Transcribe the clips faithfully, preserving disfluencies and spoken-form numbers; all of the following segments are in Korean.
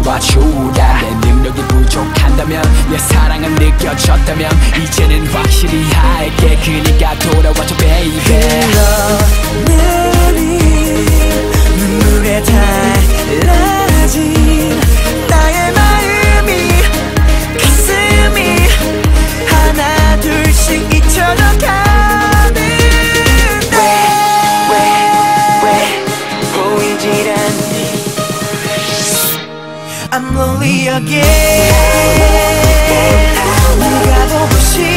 돌봐주라. 내 능력이 부족한다면 내 사랑은 느껴졌다면 이제는 확실히 할게. 그니까 돌아와줘 baby. 흘러내린 눈물에 달라진 나의 마음이 가슴이 하나 둘씩 잊혀져 가는데 왜 왜 보이질 않니. I'm lonely again. 네가 보고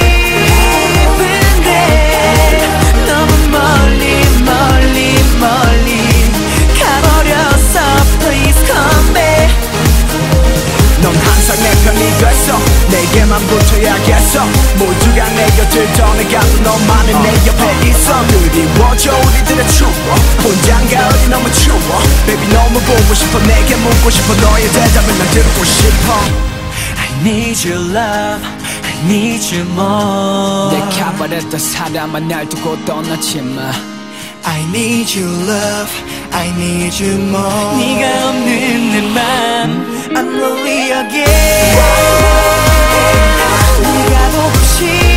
싶은데 너무 멀리 멀리 멀리 가버렸어. Please come back. 넌 항상 내 편이 됐어. 내게만 붙어야겠어. 모두가 내 곁을 떠나가도 너만은 내 옆에 있어. 그리워져 우리들의 추억. 혼자인 가을이 너무 추워. Baby 너무 보고 싶어. 내게 묻고 싶어. 너의 대답을 난 듣고 싶어. I need your love. I need you more. 내가 바랬던 사람은 날 두고 떠났지만 I need your love. I need you more. 네가 없는 내 맘 I'm lonely again. 네가 보고 싶어.